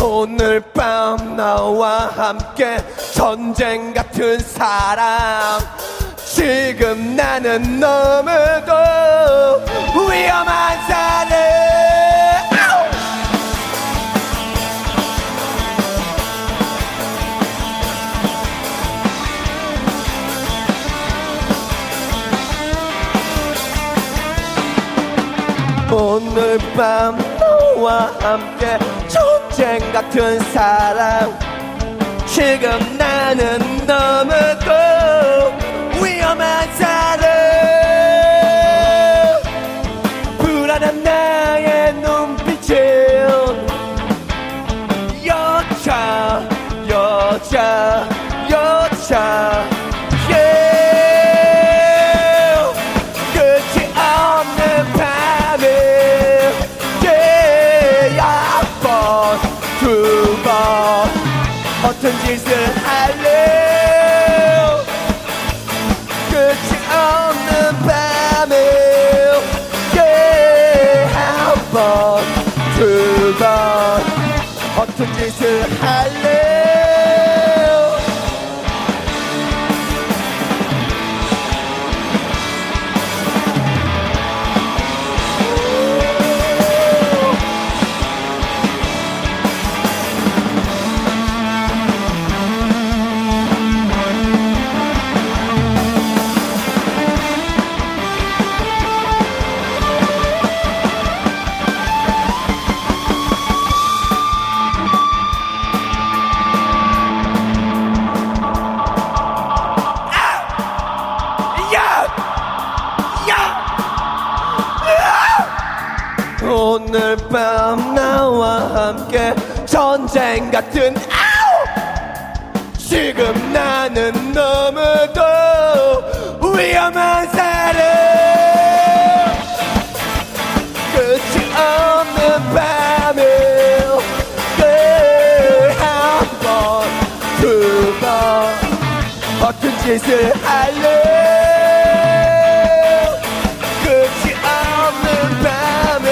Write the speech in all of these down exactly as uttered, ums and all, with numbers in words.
오늘 밤 나와 함께 전쟁 같은 사랑. 지금 나는 너무도 위험한 사람. 오늘 밤 너와 함께 전쟁 같은 사랑. 지금 나는 너무도 위험한 사람. 불안한 나의 눈빛은 여자 여자 여자 yeah. 끝이 없는 밤에 yeah. 한 번 두 번 어떤 짓을 할래. 끝이 없는 밤에 yeah. 한 번 두 번 어떤 짓을 할래. 오늘 밤 나와 함께 전쟁 같은 아우. 지금 나는 너무도 위험한 사람. 끝이 없는 밤에 한 번 두 번 어떤 짓을 할래. 끝이 없는 밤에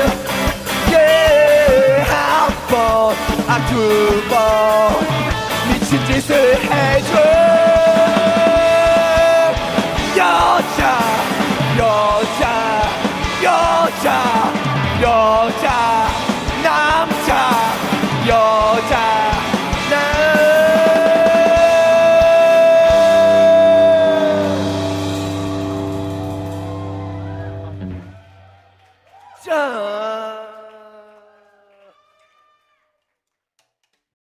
아, 두 번 미친 짓을 해줘. 여자 여자 여자 여자 남자 여자 남자.